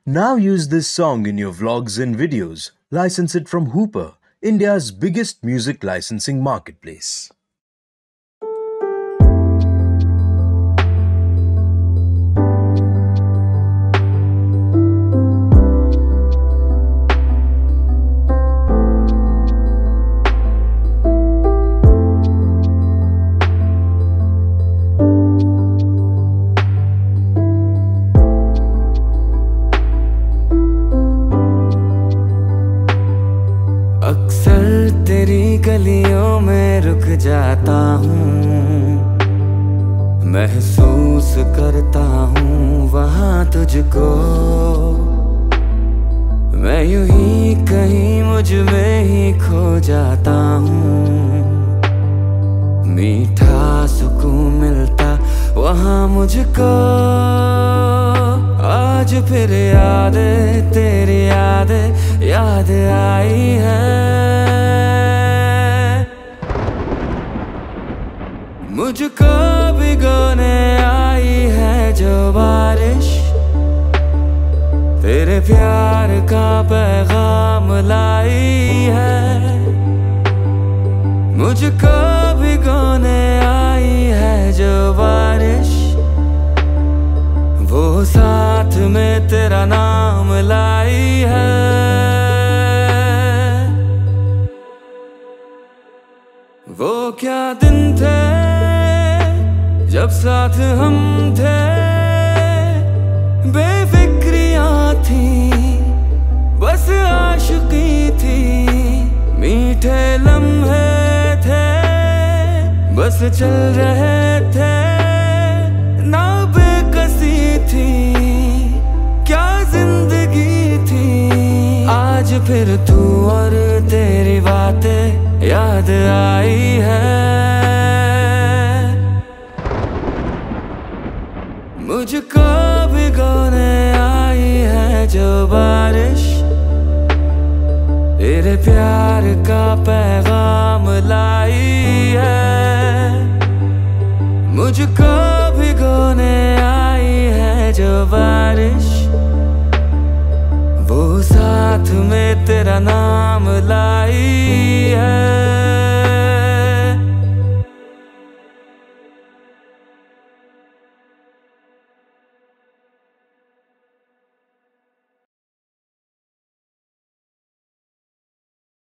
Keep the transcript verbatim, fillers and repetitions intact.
Now use this song in your vlogs and videos. License it from Hooper, India's biggest music licensing marketplace. अक्सर तेरी गलियों में रुक जाता हूँ, महसूस करता हूँ वहाँ तुझको। मैं यूं ही कहीं मुझ में ही खो जाता हूँ, मीठा सुकून मिलता वहाँ मुझको। आज फिर याद तेरी याद याद आई है, मुझको भिगोने आई है जो बारिश। तेरे प्यार का पैगाम लाई है, मुझको भिगोने आई है जो बारिश। वो साथ में तेरा नाम लाई है। वो क्या दिन थे जब साथ हम थे, बेफिक्रियां थी बस आशिकी थी। मीठे लम्हे थे बस चल रहे थे, ना बेकसी थी क्या जिंदगी थी। आज फिर तू और तेरी बातें याद आई है, मुझको भिगोने आई है जो बारिश। तेरे प्यार का पैगाम लाई है, मुझको भिगोने आई है जो बारिश। वो साथ में तेरा नाम लाई है।